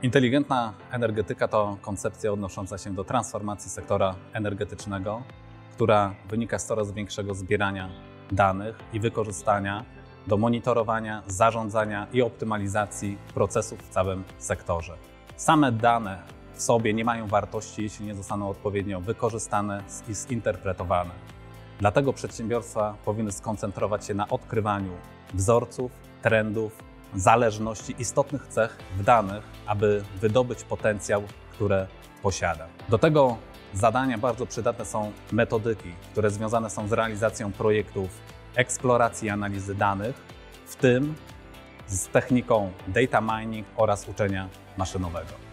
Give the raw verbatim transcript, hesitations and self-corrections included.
Inteligentna energetyka to koncepcja odnosząca się do transformacji sektora energetycznego, która wynika z coraz większego zbierania danych i wykorzystania do monitorowania, zarządzania i optymalizacji procesów w całym sektorze. Same dane w sobie nie mają wartości, jeśli nie zostaną odpowiednio wykorzystane i zinterpretowane. Dlatego przedsiębiorstwa powinny skoncentrować się na odkrywaniu wzorców, trendów, zależności, istotnych cech w danych, aby wydobyć potencjał, który posiada. Do tego zadania bardzo przydatne są metodyki, które związane są z realizacją projektów eksploracji i analizy danych, w tym z techniką data mining oraz uczenia maszynowego.